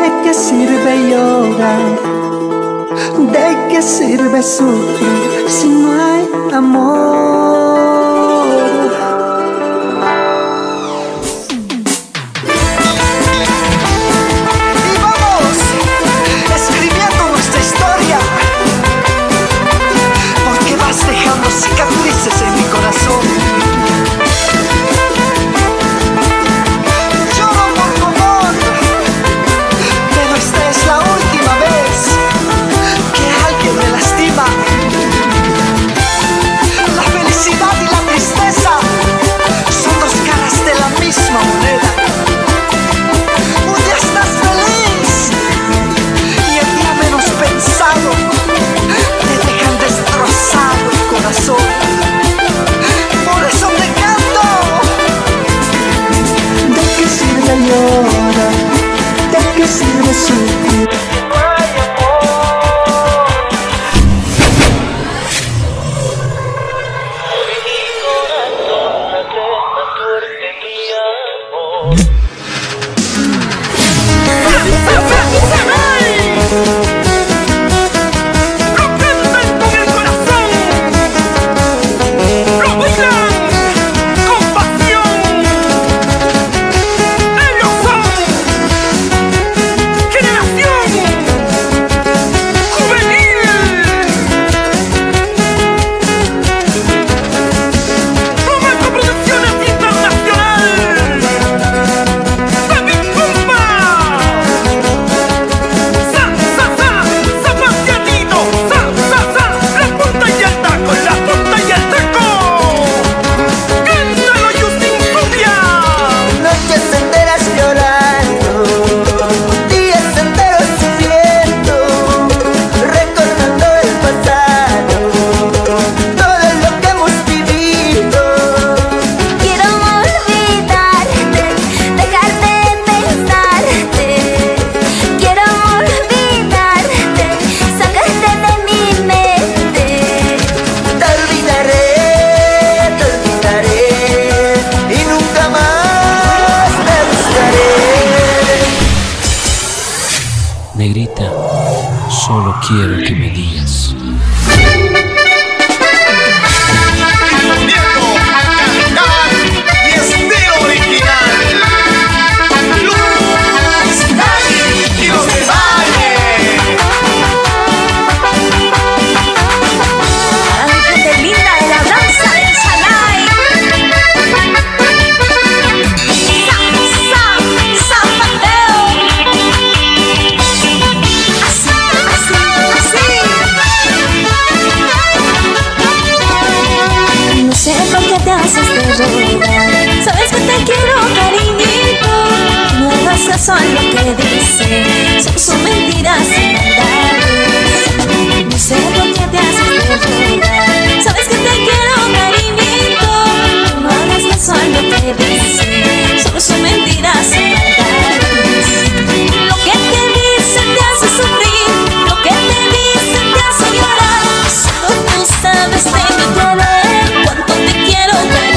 ¿De qué sirve llorar? ¿De qué sirve sufrir si no hay amor? Y vamos escribiendo nuestra historia, porque vas dejando cicatrices en mi corazón. Lloro por tu amor, pero esta es la última vez que alguien me lastima. La felicidad y la tristeza son dos caras de la misma moneda. Un día estás feliz y el día menos pensado te dejan destrozado el corazón. Por eso te canto. ¿De qué sirve llorar? ¿De qué sirve sufrir? Negrita, solo quiero que me digas. Sabes que te quiero, cariñito. No hagas caso a lo que dicen, son mentiras y maldades. No sé por qué te haces de llorar. Sabes que te quiero, cariñito. No hagas caso a lo que dicen, solo son mentiras y maldades. Lo que te dicen te hace sufrir, lo que te dicen te hace llorar. Solo tú sabes de mi querer, cuánto te quiero, cariño.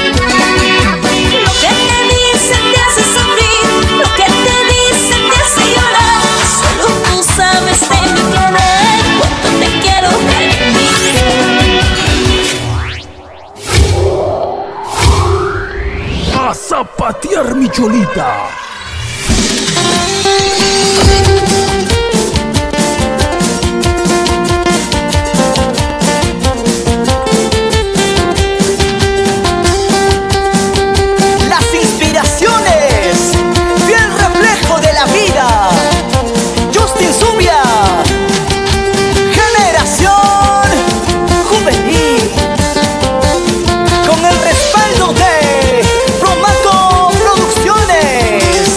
A zapatear, mi cholita. Las inspiraciones, fiel reflejo de la vida. Justin Zubia, generación juvenil, con el respaldo de Promaco Producciones.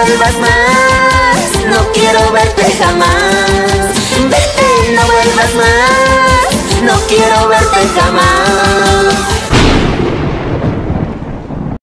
vuelvas más, no quiero verte jamás. Vete, no vuelvas más, no quiero verte jamás.